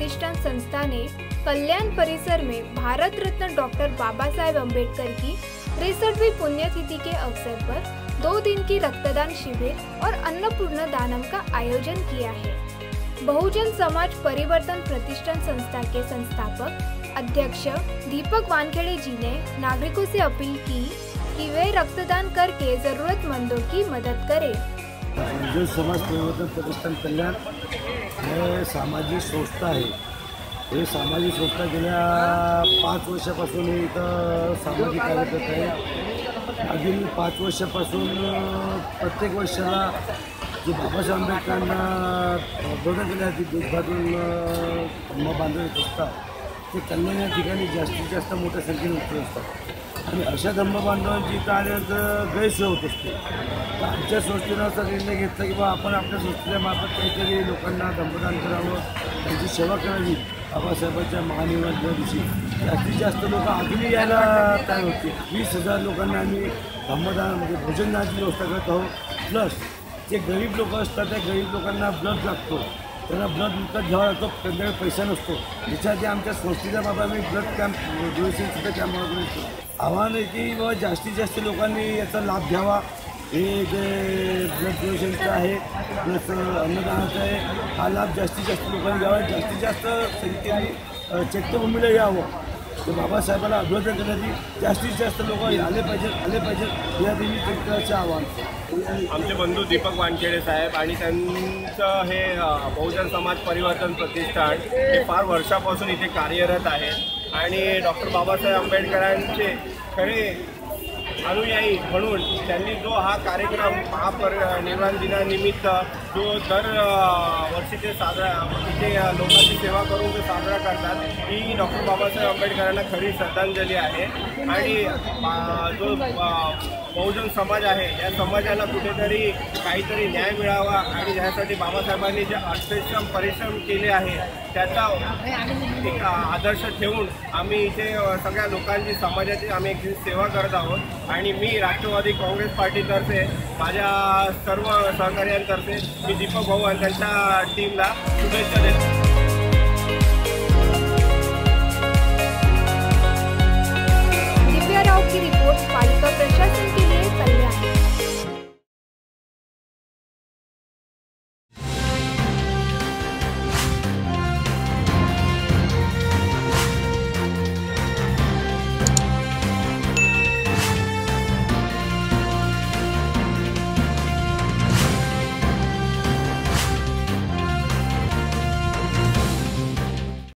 प्रतिष्ठान संस्था ने कल्याण परिसर में भारत रत्न डॉक्टर बाबा साहेब अम्बेडकर की 63वीं पुण्यतिथि के अवसर पर 2 दिन की रक्तदान शिविर और अन्नपूर्ण दानम का आयोजन किया है। बहुजन समाज परिवर्तन प्रतिष्ठान संस्था के संस्थापक अध्यक्ष दीपक वानखेड़े जी ने नागरिकों से अपील की कि वे रक्तदान करके जरूरतमंदों की मदद करें। बहुजन समाज परिवर्तन प्रतिष्ठान कल्याण हे सामाजिक संस्था आहे। हे सामाजिक संस्था गेल्या 5 वर्षापासून इथं सामाजिक कार्य करत आहे। मागील 5 वर्षापासून प्रत्येक वर्षाला जे बाबासाहेब आंबेडकरांना अभ्यास केल्याची देशभरातून धम्म बांधून येत असतात ते कल्याण या ठिकाणी जास्तीत जास्त मोठ्या संख्येने उपस्थित असतात आणि अशा धम्म बांधवांची इथं आल्यानंतर गैरसोय होत असते। तर आमच्या संस्थेनं असा निर्णय घेतला की बा आपण आपल्या संस्थेच्या मार्फत काहीतरी लोकांना धम्मदान करावं, त्यांची सेवा करावी। बाबासाहेबांच्या महानिर्वाणाच्या दिवशी जास्तीत जास्त लोक अजूनही यायला तयार होते। 20,000 लोकांना आम्ही धम्मदान म्हणजे भोजनाची व्यवस्था करत आहोत। प्लस जे गरीब लोक असतात त्या गरीब लोकांना ब्लड लागतो, त्यांना ब्लड विकत घ्यावा लागतो, त्यांच्याकडे पैसा नसतो। त्याच्यासाठी आमच्या संस्थेच्या बाबा आम्ही ब्लड कॅम्प डोनेशनसुद्धा कॅम्प करतो। आव्हान आहे की बाबा जास्तीत जास्त लोकांनी याचा लाभ घ्यावा। हे जे ब्लड डोनेशनचं आहे प्लस अन्नदानाचं आहे, हा लाभ जास्तीत जास्त लोकांनी घ्यावा। जास्तीत जास्त संख्येने चैत्यभूमीला यावं, तर बाबासाहेबांना अभिवादन करण्यासाठी जास्तीत जास्त लोक आले पाहिजेत या देवी त्यांचं आव्हान। आमचे बंधू दीपक वानखेड़े साहेब आणि त्यांचं हे बहुजन समाज परिवर्तन प्रतिष्ठान हे फार वर्षापासून इथे कार्यरत आहे आणि डॉक्टर बाबासाहेब आंबेडकरांचे खरे अनुयायी म्हणून त्यांनी जो हा कार्यक्रम महापरिनिर्वाण दिनानिमित्त जो दर वर्षी ते इथे लोकांची सेवा करून जो साजरा करतात, ही डॉक्टर बाबासाहेब आंबेडकरांना खरी श्रद्धांजली आहे। आणि जो बहुजन समाज आहे या समाजाला कुठेतरी काहीतरी न्याय मिळावा आणि यासाठी बाबासाहेबांनी जे अत्यंत परिश्रम केले आहे त्याचा एक आदर्श ठेवून आम्ही इथे सगळ्या लोकांची समाजाची आम्ही एक सेवा करत आहोत। आणि मी राष्ट्रवादी काँग्रेस पार्टीतर्फे माझ्या सर्व सहकार्यांतर्फे मी दीपक भाऊ आणि त्यांच्या टीमला शुभेच्छा देतो।